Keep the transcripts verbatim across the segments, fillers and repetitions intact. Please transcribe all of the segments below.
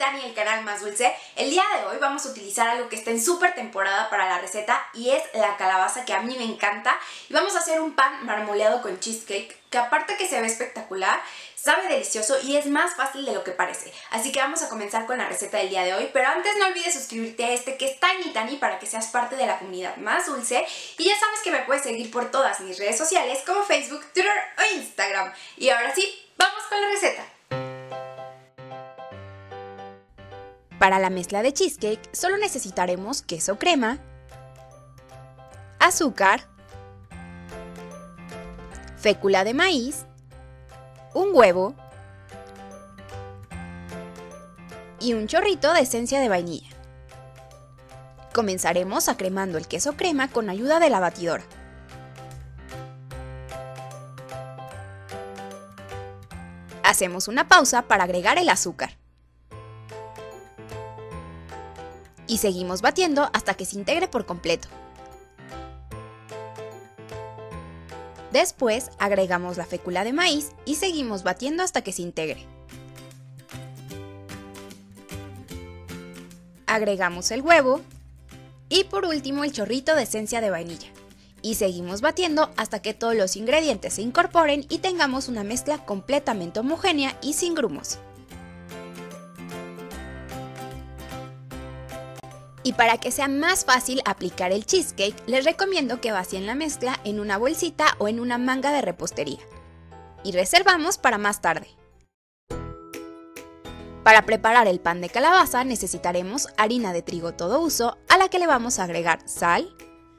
Dani del canal Más Dulce. El día de hoy vamos a utilizar algo que está en súper temporada para la receta y es la calabaza, que a mí me encanta. Y vamos a hacer un pan marmoleado con cheesecake que, aparte que se ve espectacular, sabe delicioso y es más fácil de lo que parece. Así que vamos a comenzar con la receta del día de hoy, pero antes no olvides suscribirte a este que es Tiny Tani para que seas parte de la comunidad Más Dulce. Y ya sabes que me puedes seguir por todas mis redes sociales como Facebook, Twitter o Instagram. Y ahora sí, vamos con la receta. Para la mezcla de cheesecake solo necesitaremos queso crema, azúcar, fécula de maíz, un huevo y un chorrito de esencia de vainilla. Comenzaremos acremando el queso crema con ayuda de la batidora. Hacemos una pausa para agregar el azúcar. Y seguimos batiendo hasta que se integre por completo. Después agregamos la fécula de maíz y seguimos batiendo hasta que se integre. Agregamos el huevo y por último el chorrito de esencia de vainilla. Y seguimos batiendo hasta que todos los ingredientes se incorporen y tengamos una mezcla completamente homogénea y sin grumos. Y para que sea más fácil aplicar el cheesecake, les recomiendo que vacíen la mezcla en una bolsita o en una manga de repostería. Y reservamos para más tarde. Para preparar el pan de calabaza necesitaremos harina de trigo todo uso, a la que le vamos a agregar sal,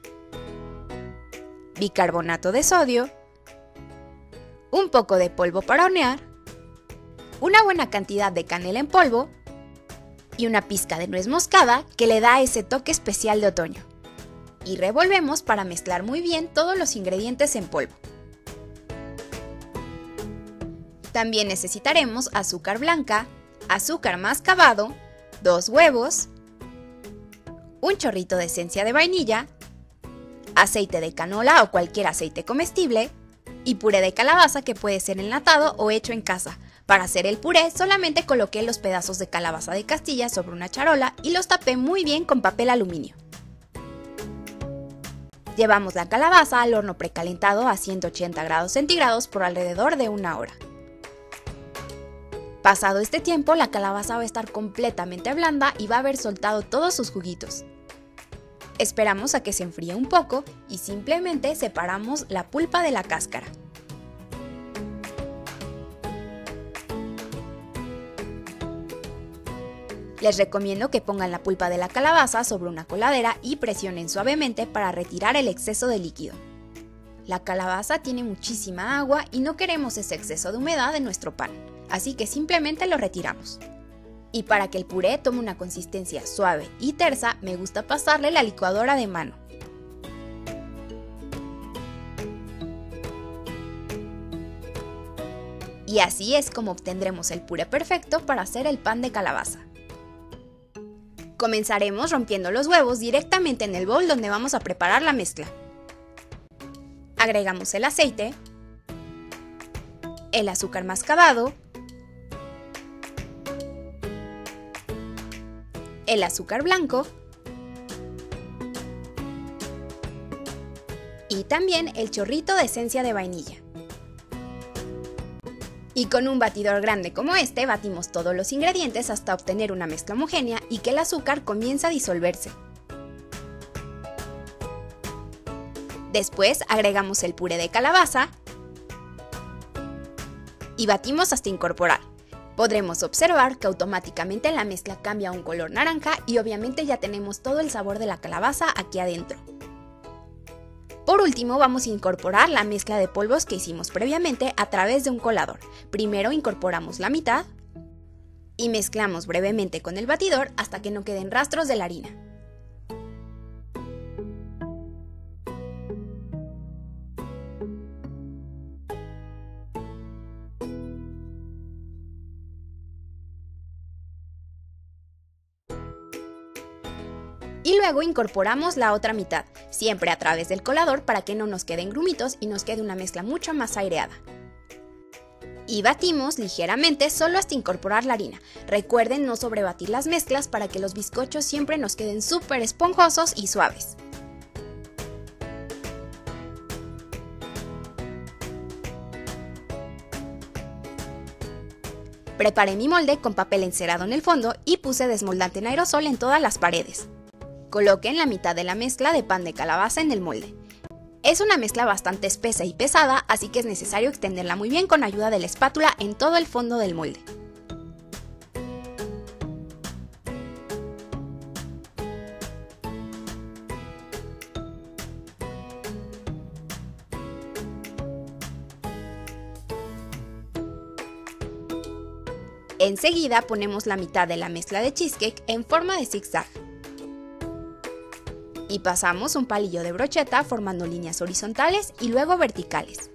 bicarbonato de sodio, un poco de polvo para hornear, una buena cantidad de canela en polvo, y una pizca de nuez moscada que le da ese toque especial de otoño. Y revolvemos para mezclar muy bien todos los ingredientes en polvo. También necesitaremos azúcar blanca, azúcar mascabado, dos huevos, un chorrito de esencia de vainilla, aceite de canola o cualquier aceite comestible y puré de calabaza, que puede ser enlatado o hecho en casa. Para hacer el puré solamente coloqué los pedazos de calabaza de Castilla sobre una charola y los tapé muy bien con papel aluminio. Llevamos la calabaza al horno precalentado a ciento ochenta grados centígrados por alrededor de una hora. Pasado este tiempo, la calabaza va a estar completamente blanda y va a haber soltado todos sus juguitos. Esperamos a que se enfríe un poco y simplemente separamos la pulpa de la cáscara. Les recomiendo que pongan la pulpa de la calabaza sobre una coladera y presionen suavemente para retirar el exceso de líquido. La calabaza tiene muchísima agua y no queremos ese exceso de humedad en nuestro pan, así que simplemente lo retiramos. Y para que el puré tome una consistencia suave y tersa, me gusta pasarle la licuadora de mano. Y así es como obtendremos el puré perfecto para hacer el pan de calabaza. Comenzaremos rompiendo los huevos directamente en el bol donde vamos a preparar la mezcla. Agregamos el aceite, el azúcar mascabado, el azúcar blanco y también el chorrito de esencia de vainilla. Y con un batidor grande como este batimos todos los ingredientes hasta obtener una mezcla homogénea y que el azúcar comience a disolverse. Después agregamos el puré de calabaza y batimos hasta incorporar. Podremos observar que automáticamente la mezcla cambia a un color naranja y obviamente ya tenemos todo el sabor de la calabaza aquí adentro. Por último, vamos a incorporar la mezcla de polvos que hicimos previamente a través de un colador. Primero incorporamos la mitad y mezclamos brevemente con el batidor hasta que no queden rastros de la harina. Y luego incorporamos la otra mitad, siempre a través del colador para que no nos queden grumitos y nos quede una mezcla mucho más aireada. Y batimos ligeramente solo hasta incorporar la harina. Recuerden no sobrebatir las mezclas para que los bizcochos siempre nos queden súper esponjosos y suaves. Preparé mi molde con papel encerado en el fondo y puse desmoldante en aerosol en todas las paredes. Coloquen la mitad de la mezcla de pan de calabaza en el molde. Es una mezcla bastante espesa y pesada, así que es necesario extenderla muy bien con ayuda de la espátula en todo el fondo del molde. Enseguida ponemos la mitad de la mezcla de cheesecake en forma de zigzag. Y pasamos un palillo de brocheta formando líneas horizontales y luego verticales.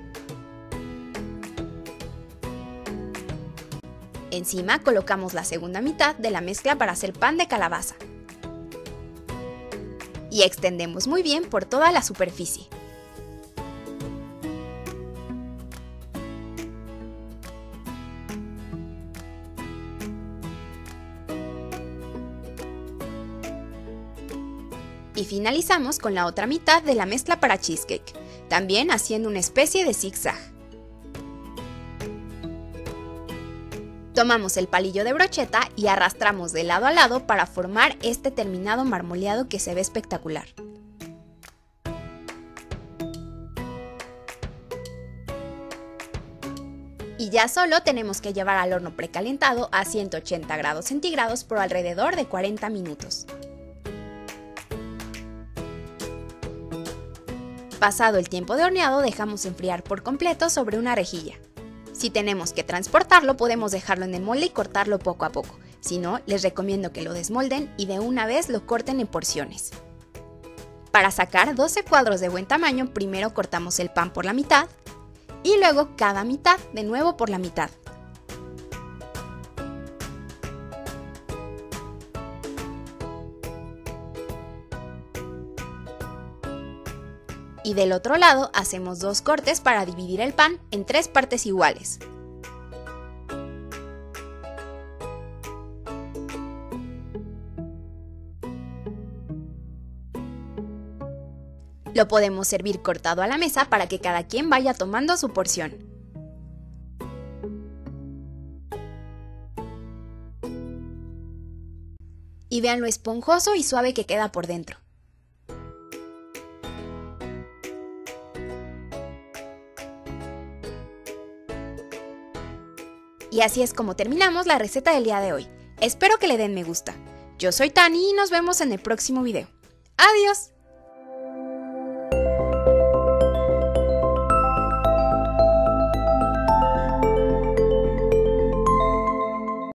Encima colocamos la segunda mitad de la mezcla para hacer pan de calabaza. Y extendemos muy bien por toda la superficie. Y finalizamos con la otra mitad de la mezcla para cheesecake, también haciendo una especie de zigzag. Tomamos el palillo de brocheta y arrastramos de lado a lado para formar este terminado marmoleado que se ve espectacular. Y ya solo tenemos que llevar al horno precalentado a ciento ochenta grados centígrados por alrededor de cuarenta minutos. Pasado el tiempo de horneado, dejamos enfriar por completo sobre una rejilla. Si tenemos que transportarlo, podemos dejarlo en el molde y cortarlo poco a poco. Si no, les recomiendo que lo desmolden y de una vez lo corten en porciones. Para sacar doce cuadros de buen tamaño, primero cortamos el pan por la mitad y luego cada mitad de nuevo por la mitad. Y del otro lado hacemos dos cortes para dividir el pan en tres partes iguales. Lo podemos servir cortado a la mesa para que cada quien vaya tomando su porción. Y vean lo esponjoso y suave que queda por dentro. Y así es como terminamos la receta del día de hoy. Espero que le den me gusta. Yo soy Tani y nos vemos en el próximo video. ¡Adiós!